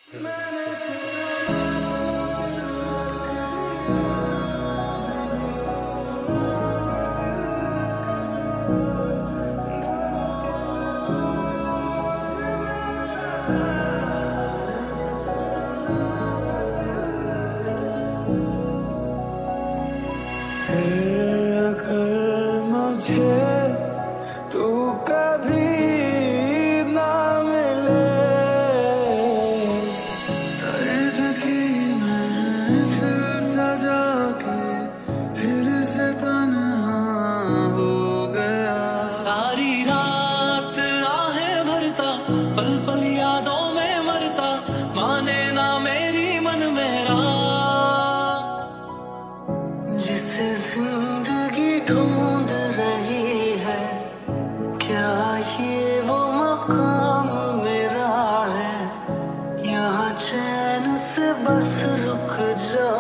अगर मुझे तू कभी ना मिले, दर्द की महफिल सजा के फिर से तन्हा हो गया। सारी रात आहें भरता, पल पल यादों में मरता, माने ना मेरी मन मेरा। जिसे जिंदगी ढूंढ रही है, क्या ये वो मकाम मेरा है? यहाँ चैन से बस रुक जा।